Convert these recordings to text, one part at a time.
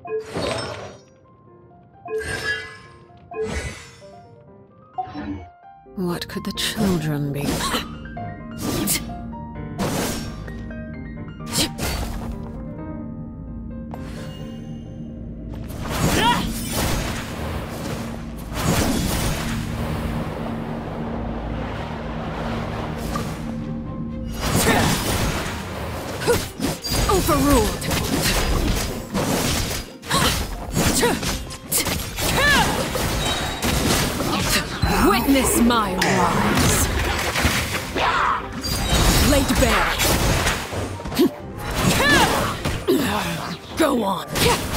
What could the children be? Overruled! Witness my rise! Laid bare! Go on!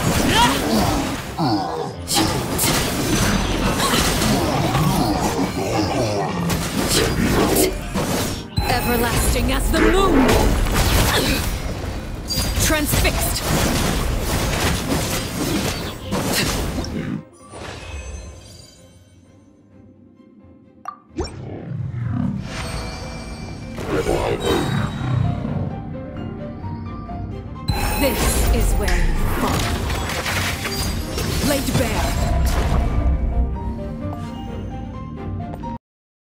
Everlasting as the moon! Transfixed! This is where you fall. Laid bare.